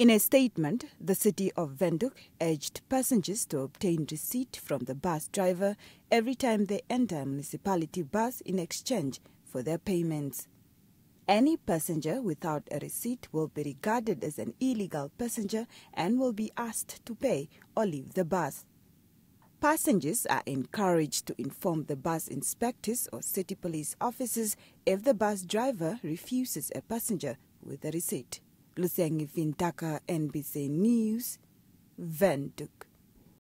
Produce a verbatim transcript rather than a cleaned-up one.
In a statement, the city of Windhoek urged passengers to obtain receipt from the bus driver every time they enter a municipality bus in exchange for their payments. Any passenger without a receipt will be regarded as an illegal passenger and will be asked to pay or leave the bus. Passengers are encouraged to inform the bus inspectors or city police officers if the bus driver refuses a passenger with a receipt. Lusengi Vintaka, N B C News, Windhoek.